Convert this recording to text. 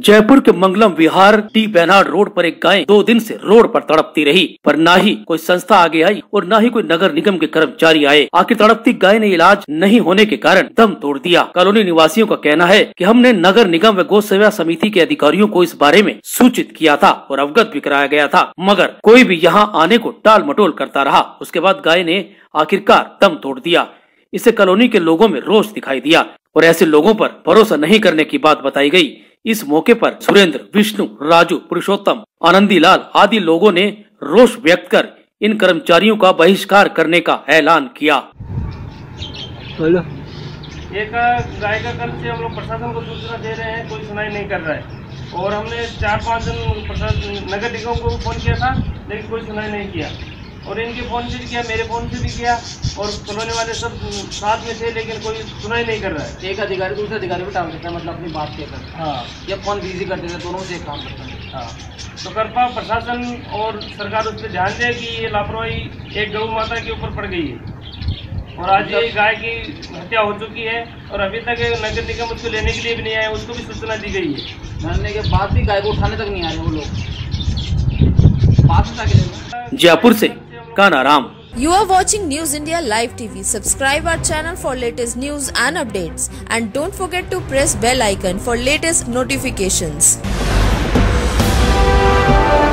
जयपुर के मंगलम विहार टी बेनाड रोड पर एक गाय 2 दिन से रोड पर तड़पती रही, पर ना ही कोई संस्था आगे आई और ना ही कोई नगर निगम के कर्मचारी आए। आखिर तड़पती गाय ने इलाज नहीं होने के कारण दम तोड़ दिया। कॉलोनी निवासियों का कहना है कि हमने नगर निगम व गौ सेवा समिति के अधिकारियों को इस बारे में सूचित किया था और अवगत भी कराया गया था, मगर कोई भी यहाँ आने को टाल मटोल करता रहा। उसके बाद गाय ने आखिरकार दम तोड़ दिया। इससे कॉलोनी के लोगों में रोष दिखाई दिया और ऐसे लोगों पर भरोसा नहीं करने की बात बताई गई। इस मौके पर सुरेंद्र, विष्णु, राजू, पुरुषोत्तम, आनंदी लाल आदि लोगों ने रोष व्यक्त कर इन कर्मचारियों का बहिष्कार करने का ऐलान किया। एक गाय का कल से हम लोग प्रशासन को सूचना दे रहे हैं, कोई सुनाई नहीं कर रहा है और हमने 4-5 दिन प्रशासन नगर निगम को फोन किया था, लेकिन कोई सुनाई नहीं किया और इनके फोन से भी किया, मेरे फोन से भी किया और कॉलोनी वाले सब साथ में थे, लेकिन कोई सुनाई नहीं कर रहा है। एक अधिकारी दूसरे अधिकारी पे टाल देता है, मतलब अपनी बात कहकर। हाँ, या फोन बिजी कर देते हैं, दोनों से एक काम करते हैं। हाँ, तो कृपया प्रशासन और सरकार उस पर ध्यान दे कि ये लापरवाही एक गौ माता के ऊपर पड़ गई है और आज ये गाय की हत्या हो चुकी है और अभी तक नगर निगम उसको लेने के लिए भी नहीं आया, उसको भी सूचना दी गई है। मरने के बाद भी गाय को उठाने तक नहीं आ रहे वो लोग। जयपुर से Kanaram. You are watching News India Live TV. Subscribe our channel for latest news and updates, and don't forget to press bell icon for latest notifications.